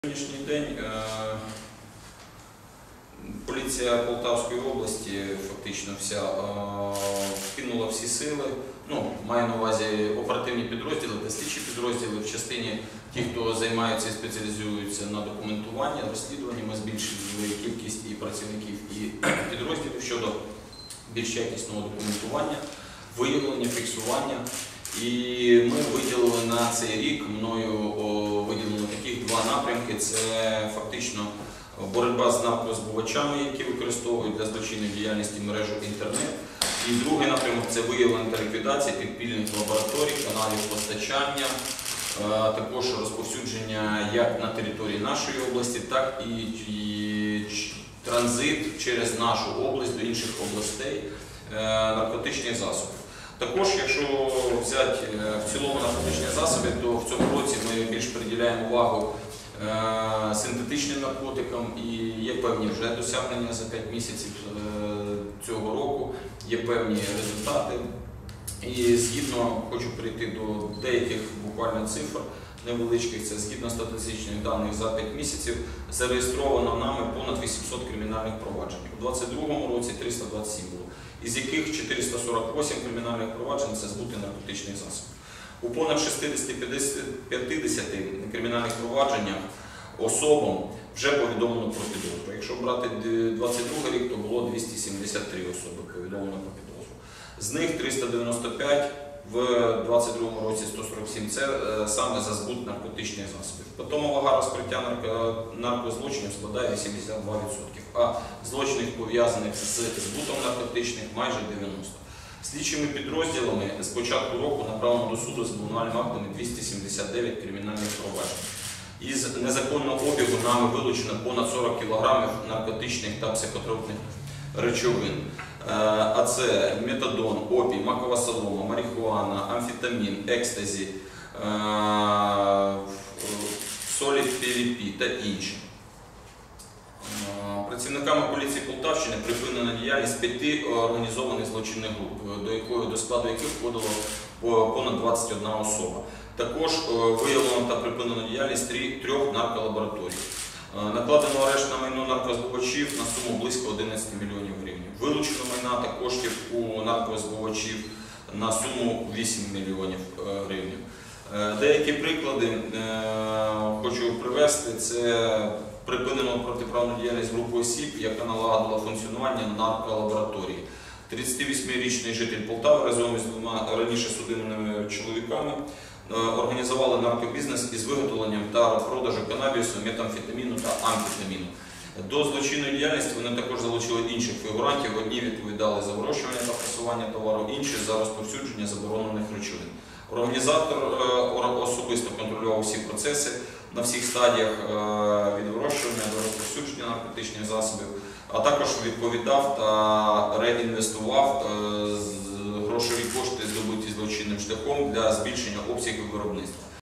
Сьогоднішній день поліція Полтавської області фактично вся вкинула всі сили, маю на увазі оперативні підрозділи та слідчі підрозділи в частині ті, хто займається і спеціалізується на документуванні, розслідуванні. Ми збільшили кількість і працівників, і підрозділів щодо більш якісного документування, виявлення, фіксування. І ми виділили на цей рік, мною виділено таких два напрямки. Це фактично боротьба з наркозбувачами, які використовують для злочинної діяльності мережу інтернет. І другий напрямок – це виявлення та ліквідація підпільних лабораторій, каналів постачання, також розповсюдження як на території нашої області, так і транзит через нашу область до інших областей наркотичних засобів. Також, якщо взяти в цілому наркотичні засоби, то в цьому році ми більш приділяємо увагу синтетичним наркотикам, і є певні вже досягнення за 5 місяців цього року, є певні результати. І згідно, хочу перейти до деяких буквально цифр невеличких, це згідно статистичних даних за 5 місяців, зареєстровано нами понад 800 кримінальних проваджень. У 2022 році 327 було, із яких 448 кримінальних проваджень – це збути наркотичних засобів. У понад 50 кримінальних провадженнях особам вже повідомлено про підозру. Якщо брати 2022 рік, то було 273 особи повідомлено про підозру. З них 395 в 2022 році 147 – це саме за збут наркотичних засобів. Потім вага розкриття наркозлочинів складає 82%, а злочинів, пов'язаних з збутом наркотичних, майже 90%. Слідчими підрозділами з початку року направлено до суду з обвинувальними актами 279 кримінальних проваджень. Із незаконного обігу нами вилучено понад 40 кг наркотичних та психотропних речовин. А це метадон, опій, макова солома, марихуана, амфетамін, екстазі, солід PVP та інші. Працівниками поліції Полтавщини припинена діяльність 5 організованих злочинних груп, до складу яких входило понад 21 особа. Також виявлено та припинено діяльність 3 нарколабораторій. Накладено арешт на майно наркозбувачів на суму близько 11 мільйонів гривень. Вилучено майна та коштів у наркозбувачів на суму 8 мільйонів гривень. Деякі приклади хочу привести. Це припинено протиправну діяльність групи осіб, яка налагодила функціонування нарколабораторії. 38-річний житель Полтави разом із 2 раніше судимими чоловіками організували наркобізнес із виготовленням та продажу канабісу, метамфетаміну та амфетаміну. До злочинної діяльності вони також залучили інших фігурантів. Одні відповідали за вирощування та просування товару, інші за розповсюдження заборонених речовин. Організатор особисто контролював всі процеси на всіх стадіях від вирощування до розповсюдження наркотичних засобів, а також відповідав та реінвестував грошові кошти, здобуті злочинним шляхом, для збільшення обсягів виробництва.